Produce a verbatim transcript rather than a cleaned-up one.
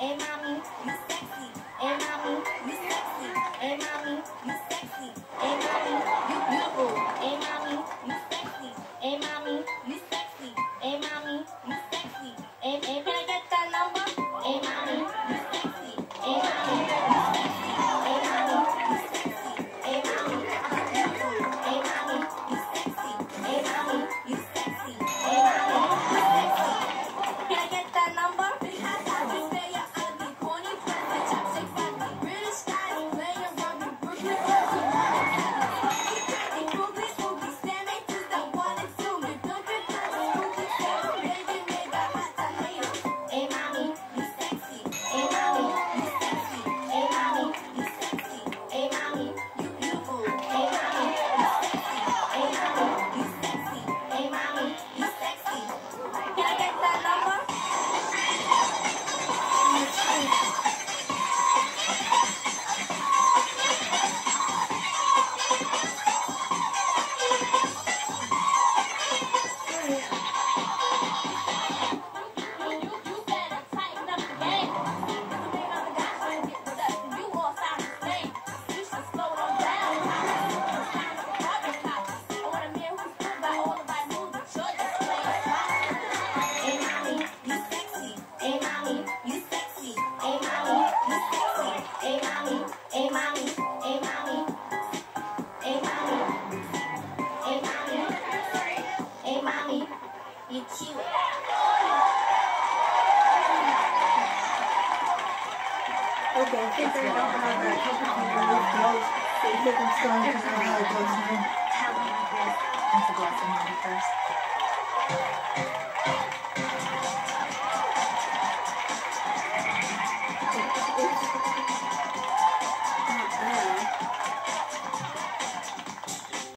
Hey mommy, you sexy. Hey mommy, you sexy. Hey mommy, you sexy. Hey mommy, you beautiful. Hey mommy, you sexy. Hey mommy, you sexy. Hey mommy, you sexy. Hey, hey, can I get that number? Hey mommy, you sexy. Hey mommy, you sexy. Hey mommy, you sexy. Hey mommy, you beautiful. Hey mommy, you sexy. Hey mommy, you sexy. Hey mommy, you sexy. Can I get that number? You cute. Okay, I think they don't have that complicated note. They think I'm starting to know how it goes now. Tell me this. That's a blessing on me first.